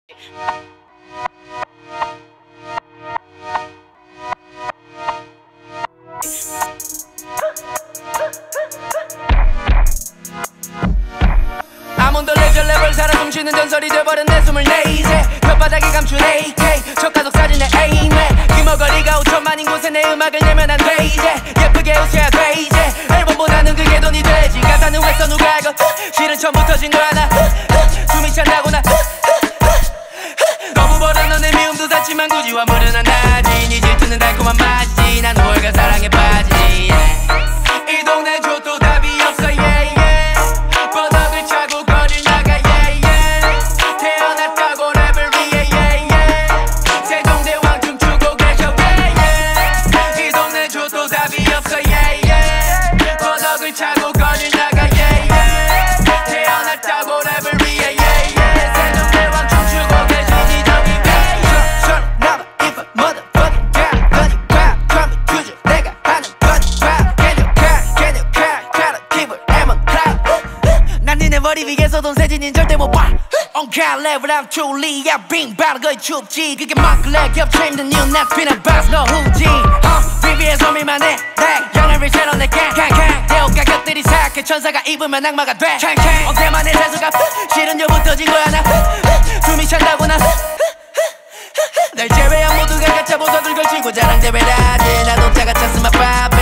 아몬드 레저 레벨 살아 숨쉬는 전설이 돼버린 내 24세 혓바닥에 감춘 AK 적가속 사진에 에임해 귀머거리가 5천만인 곳에 내 음악을 내면 안 돼 이제 예쁘게 웃어야 돼 이제 앨범보다는 그게 돈이 되지 가사는 왜 써 누가 알고 실은 처음부터 진 거 하나 숨이 찬다고 나 너무 버릇난 내 미움도 샀지만 굳이 화물은 안 나지 네 질투는 달콤한 맛이지 난 월가 사랑에 빠지지 이 동네 줘도 답이 없어 버덕을 차고 거릴 나가 태어났다고 랩을 위해 세종대왕 춤추고 계셔 이 동네 줘도 답이 없어 버덕을 차고 거릴 나가 태어났다고 랩을 위해 세종대왕 춤추고 계시니 저기 Shut up if a motherfucking guy Buddy crap come accuse you 내가 하는 buddy crap Can you gotta keep it I'm a cloud 난 니네 머리 위에서 돈 세진인 절대 못 봐 On God level I'm truly 야 빙 바로 거의 춥지 그게 막글래 겹쳐 힘든 이유 난 피는 바스 너 후지 위에서 밀만해 영화를 새로 내 캔캔 대호가 곁들이 사악해 천사가 입으면 악마가 돼 캔캔 어깨만의 재수가 실은 여부터 진 거야 나 숨이 찬다고 나 날 제외한 모두가 가짜 보석을 걸치고 자랑대회를 하지 난 혼자가 찼으면 빠빠